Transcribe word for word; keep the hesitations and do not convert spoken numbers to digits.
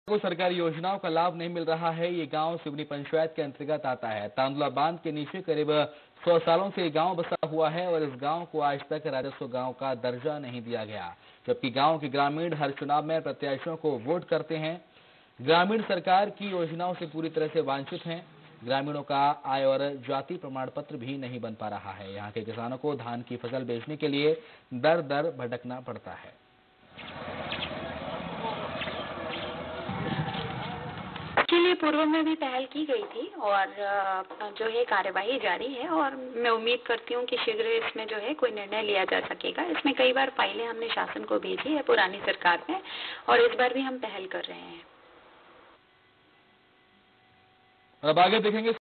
को सरकारी योजनाओं का लाभ नहीं मिल रहा है। ये गांव सिवनी पंचायत के अंतर्गत आता है। तांदुला बांध के नीचे करीब सौ सालों से ये गांव बसा हुआ है और इस गांव को आज तक राजस्व गांव का दर्जा नहीं दिया गया, जबकि गांव के ग्रामीण हर चुनाव में प्रत्याशियों को वोट करते हैं। ग्रामीण सरकार की योजनाओं से पूरी तरह से वांछित हैं। ग्रामीणों का आय और जाति प्रमाण पत्र भी नहीं बन पा रहा है। यहाँ के किसानों को धान की फसल बेचने के लिए दर दर भटकना पड़ता है। इसके लिए पूर्व में भी पहल की गई थी और जो है कार्यवाही जारी है और मैं उम्मीद करती हूँ कि शीघ्र इसमें जो है कोई निर्णय लिया जा सकेगा। इसमें कई बार फाइलें हमने शासन को भेजी है पुरानी सरकार में और इस बार भी हम पहल कर रहे हैं। अब आगे देखेंगे।